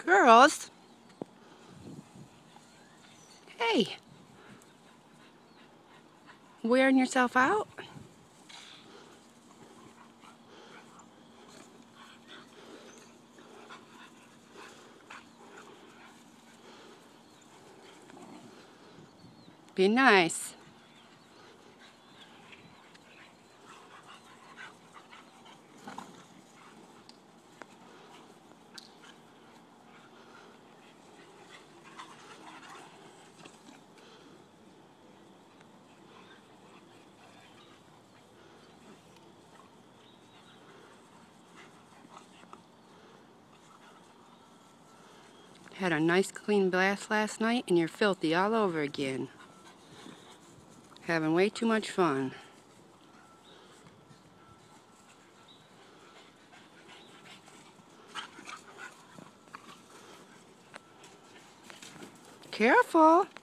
Girls? Hey. Wearing yourself out? Be nice. Had a nice clean bath last night and you're filthy all over again. Having way too much fun. Careful.